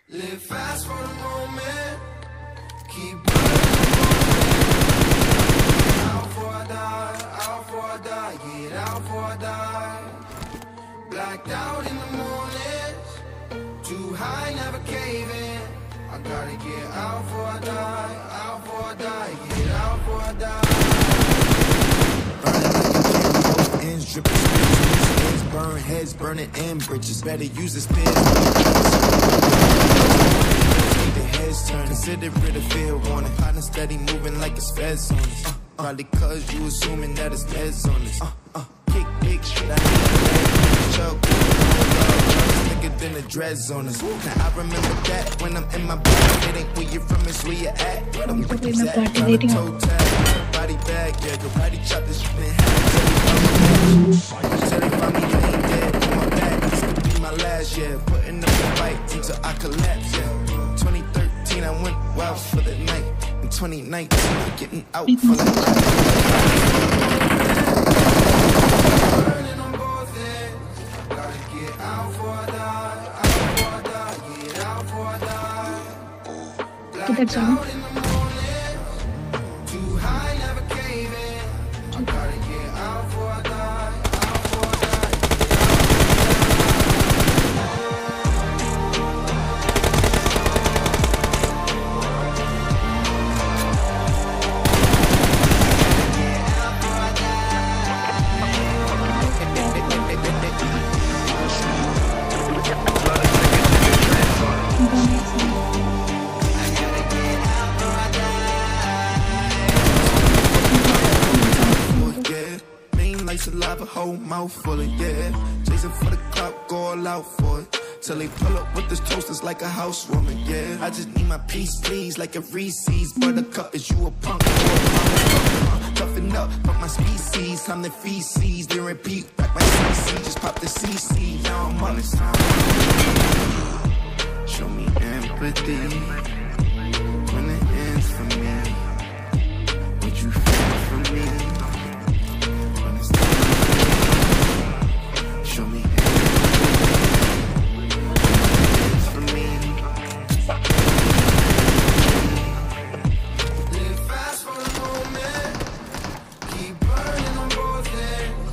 Live fast for the moment. Keep out for I die, out for I die, get out for I die. Blacked out in the mornings, too high, never caving. I gotta get out for I die, out for I die, get out for I die. Ends dripping spirits, burn heads, burning in bridges. Better use this pen. The heads turn, consider it a fair warning. Hot and steady, moving like it's feds on us. Probably cause you assuming that it's feds on us. Kick big shit, I need choke. Thicker than the dreads on us. Now I remember that when I'm in my bag. It ain't where you're from, it's where you're at. I'm with the set, trying to toe tag. Body bag, yeah, karate chop this shit in half. Till they find me, I ain't dead. On my back, this could be my last year. Putting up a fight until I collapse, yeah. 2013, I went wild for the night. In 2019, I'm getting out for the night. Burning on both ends. Gotta get out for I die, out for I die, get out for I die. Blacked out in the morning, too high, never caving. I gotta get out for I die, out for I die, alive, a whole mouth full of, yeah. Chasing for the clout, go all out for it. Till they pull up with this toasters like a housewarming, yeah. I just need my peace, please, like a Reese's. Buttercup, is you a punk? Toughen up, fuck my species. I'm the feces, they repeat, back my CC. Just pop the CC, now I'm on this time. Show me empathy when it ends for me. What you feel for me? Show me for me. live fast for the moment. Keep burning on both ends.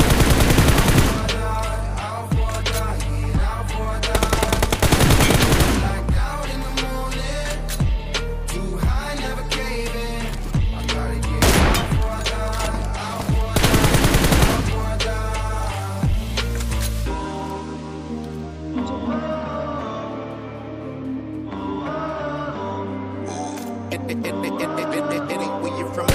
Out for I die, get out for I die. Blacked out in the morning, too high, never caving. I gotta get out for I die, out for I die, out for I die. It ain't where you're from.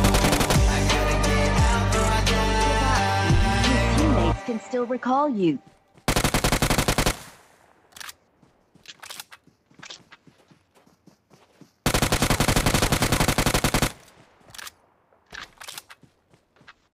Can still recall you.